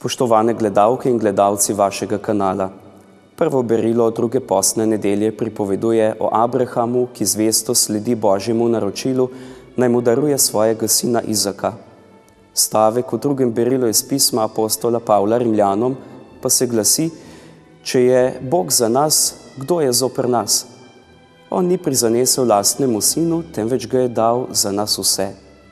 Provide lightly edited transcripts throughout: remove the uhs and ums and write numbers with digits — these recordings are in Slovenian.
Spoštovane gledalke in gledalci vašega kanala, prvo berilo druge postne nedelje pripoveduje o Abrahamu, ki zvesto sledi Božjemu naročilu, naj mu daruje svojega sina Izaka. Stavek v drugem berilu iz pisma apostola Pavla Rimljanom pa se glasi: če je Bog za nas, kdo je zoper nas? On ni prizanesel lastnemu sinu, temveč ga je dal za nas vse.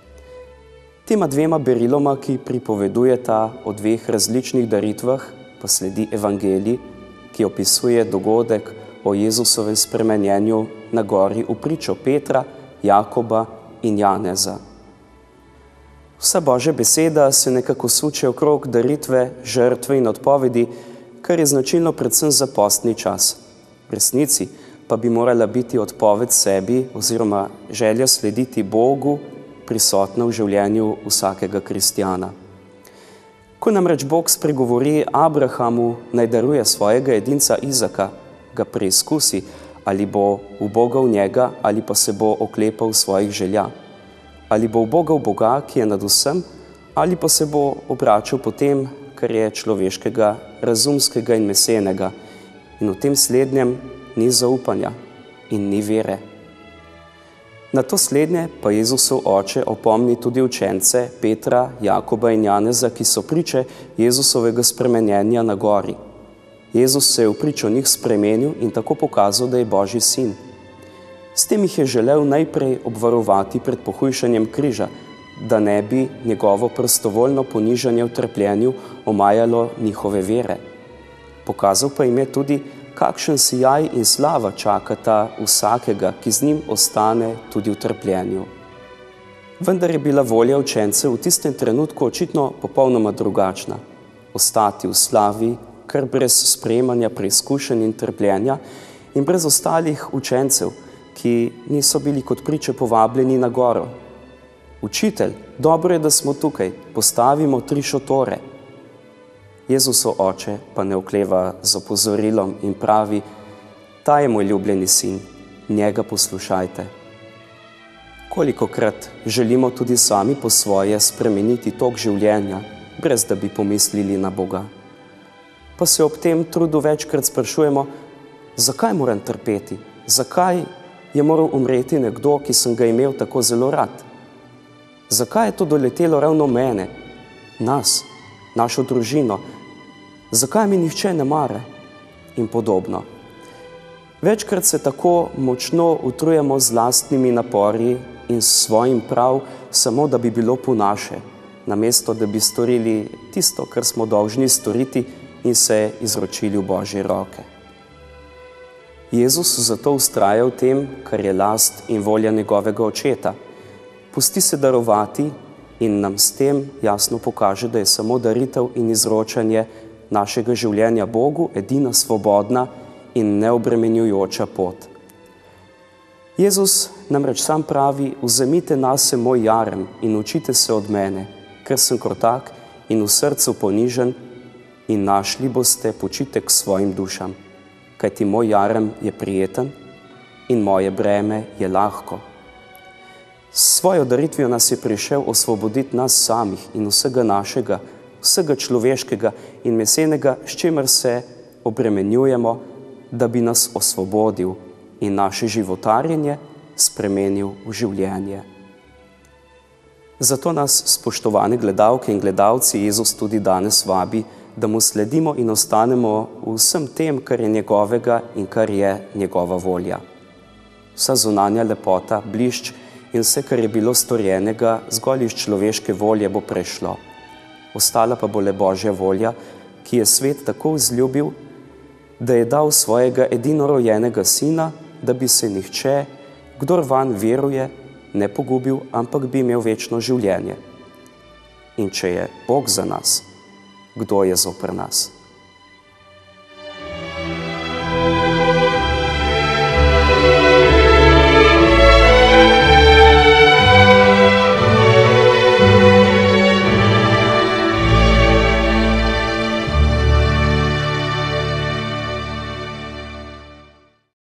Tema dvema beriloma, ki pripovedujeta o dveh različnih daritvah, pa sledi evangelij, ki opisuje dogodek o Jezusovem spremenjenju na gori v pričo Petra, Jakoba in Janeza. Vsa Božja beseda se nekako suče okrog daritve, žrtve in odpovedi, kar je značilno predvsem za postni čas. V resnici pa bi morala biti odpoved sebi oziroma želja slediti Bogu prisotna v življenju vsakega kristjana. Ko namreč Bog spregovori Abrahamu, naj daruje svojega edinca Izaka, ga preizkusi, ali bo ubogal njega ali pa se bo oklepal svojih želja. Ali bo ubogal Boga, ki je nad vsem, ali pa se bo obračal po tem, kar je človeškega, razumskega in mesenega. In v tem slednjem ni zaupanja in ni vere. Na to slednje pa Jezusov oče opomni tudi učence Petra, Jakoba in Janeza, ki so priče Jezusovega spremenjenja na gori. Jezus se je v pričo njih spremenil in tako pokazal, da je Božji sin. S tem jih je želel najprej obvarovati pred pohujšanjem križa, da ne bi njegovo prostovoljno ponižanje v trpljenju omajalo njihove vere. Pokazal pa jim je tudi, kakšen sijaj in slava čakata vsakega, ki z njim ostane tudi v trpljenju. Vendar je bila volja učencev v tistem trenutku očitno popolnoma drugačna. Ostati v slavi, kar brez sprejemanja preizkušenj in trpljenja in brez ostalih učencev, ki niso bili kot priče povabljeni na goro. Učitelj, dobro je, da smo tukaj, postavimo 3 šotore. Jezusov oče pa ne okleva z opozorilom in pravi: ta je moj ljubljeni sin, njega poslušajte. Kolikokrat želimo tudi sami po svoje spremeniti tok življenja, brez da bi pomislili na Boga. Pa se ob tem trudu večkrat sprašujemo, zakaj moram trpeti, zakaj je moral umreti nekdo, ki sem ga imel tako zelo rad. Zakaj je to doletelo ravno mene, nas, našo družino, zakaj mi nihče ne mara in podobno. Večkrat se tako močno utrujemo z lastnimi napori in s svojim prav, samo da bi bilo po naše, namesto da bi storili tisto, kar smo dolžni storiti in se izročili v Božje roke. Jezus zato vztraja v tem, kar je last in volja njegovega očeta. Pusti se darovati in nam s tem jasno pokaže, da je samo daritev in izročanje našega življenja Bogu edina svobodna in neobremenjujoča pot. Jezus namreč sam pravi: vzemite nase moj jarem in učite se od mene, ker sem krotak in v srcu ponižen, in našli boste počitek svojim dušam, kajti moj jarem je prijeten in moje breme je lahko. S svojo daritvijo nas je prišel osvoboditi nas samih in vsega našega, vsega človeškega in mesenega, s čimer se obremenjujemo, da bi nas osvobodil in naše životarjenje spremenil v življenje. Zato nas, spoštovane gledalke in gledalci, Jezus tudi danes vabi, da mu sledimo in ostanemo v vsem tem, kar je njegovega in kar je njegova volja. Vsa zunanja lepota, blišč in vse, kar je bilo storjenega zgolj iz človeške volje, bo prešlo. Ostala pa bo le Božja volja, ki je svet tako vzljubil, da je dal svojega edinorojenega sina, da bi se nihče, kdor vanj veruje, ne pogubil, ampak bi imel večno življenje. In če je Bog za nas, kdo je zoper nas?